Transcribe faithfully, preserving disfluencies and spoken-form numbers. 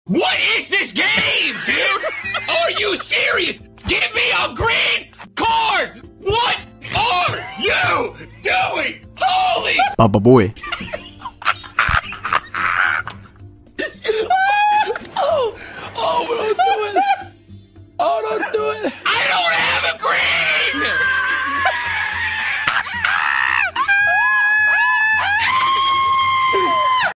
What is this game, dude? Are you serious? Give me a green card! What are you doing? Holy... Baba boy.